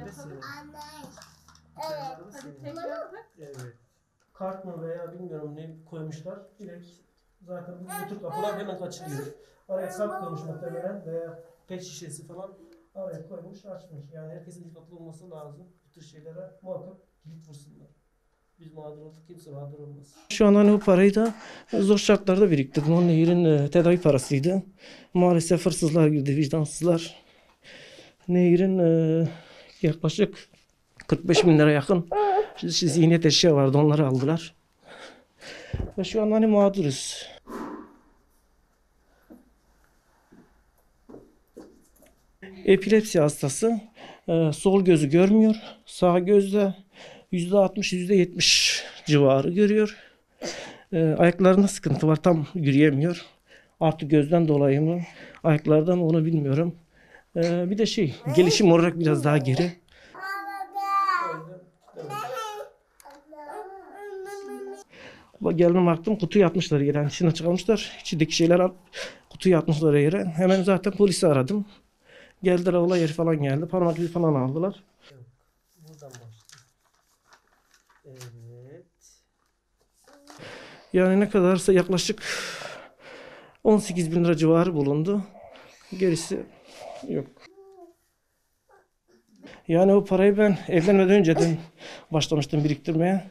senin. Evet. Senin. Tekrar. Evet. Kart mı veya bilmiyorum ne koymuşlar. Direkt zaten bu tür kapılar hemen açılıyor. Araya kart koymuş muhtemelen veya pet şişesi falan araya koymuş açmış. Yani herkesin dikkatli olması lazım. Bu tür şeylere muhakkak kilit vursunlar. Biz mağdur olduk, kimse mağdur olmaz. Şu an hani o parayı da zor şartlarda biriktirdim. Onun Nehir'in tedavi parasıydı. Maalesef hırsızlar girdi, vicdansızlar. Nehir'in yaklaşık 45 bin lira yakın ziynet eşya vardı, onları aldılar. Ve şu an hani mağduruz. Epilepsi hastası. Sol gözü görmüyor. Sağ gözde %60, %70 civarı görüyor. Ayaklarında sıkıntı var. Tam yürüyemiyor. Artık gözden dolayı mı? Ayaklardan onu bilmiyorum. Bir de gelişim olarak biraz daha geri. Geldim baktım kutuyu atmışlar yere. Yani içine çıkarmışlar. İçindeki şeyler alıp kutuyu atmışlar yere. Hemen zaten polisi aradım. Geldiler, olay yeri falan geldi. Parmak izi falan aldılar. Buradan başlıyor. Evet. Yani ne kadarsa yaklaşık 18 bin lira civarı bulundu. Gerisi yok. Yani o parayı ben evlenmeden önceden başlamıştım biriktirmeye.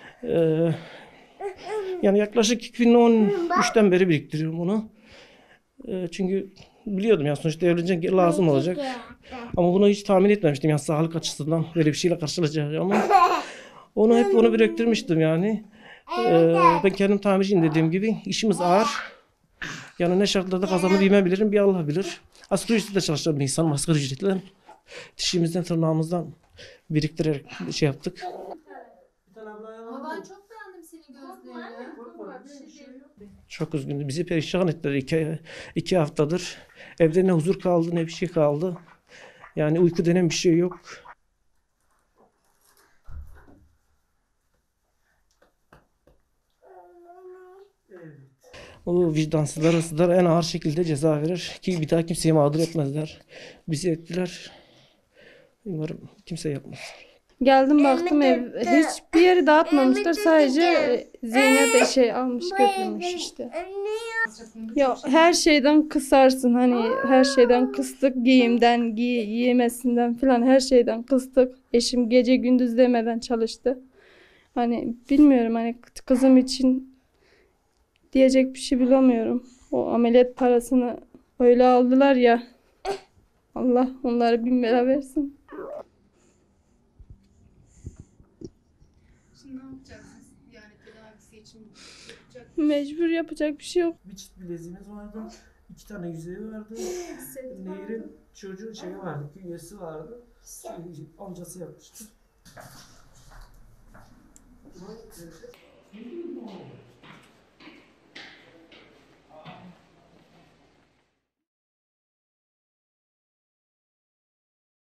Yani yaklaşık 2013'ten beri biriktiriyorum bunu. Çünkü biliyordum ya sonuçta evlenecek lazım olacak. Ama bunu hiç tahmin etmemiştim yani sağlık açısından böyle bir şeyle karşılaşacağımı. Onu biriktirmiştim yani. Ben kendim tamirciyim dediğim gibi. İşimiz ağır. Yani ne şartlarda kazanabilmem bir Allah bilir. Asgari ücretle çalışan bir insan, asgari ücretle. Dişimizden tırnağımızdan biriktirerek yaptık. Ama ben çok beğendim senin gözlüğünü. Çok üzgündü. Bizi perişan ettiler iki haftadır. Evde ne huzur kaldı ne bir şey kaldı. Yani uyku denen bir şey yok. O vicdansızlar, hırsızlar en ağır şekilde ceza verir ki bir daha kimseye mağdur etmezler. Bizi ettiler. Umarım kimse yapmaz. Geldim baktım hiçbir yeri dağıtmamışlar, sadece Zeynep de almış götürmüş işte. Ya her şeyden kısarsın, hani her şeyden kıstık, giyimden, yiyemesinden falan her şeyden kıstık. Eşim gece gündüz demeden çalıştı. Hani bilmiyorum, hani kızım için diyecek bir şey bulamıyorum. O ameliyat parasını öyle aldılar ya. Allah onlara bin bela versin. Şimdi ne yapacaksınız? Yani tedavisi için yapacak. Mecbur, yapacak bir şey yok. Bir çift bileziğimiz vardı. 2 tane yüzüğü vardı. Nehir'in çocuğun şeyi vardı. Künyesi vardı. Amcası yapmıştı.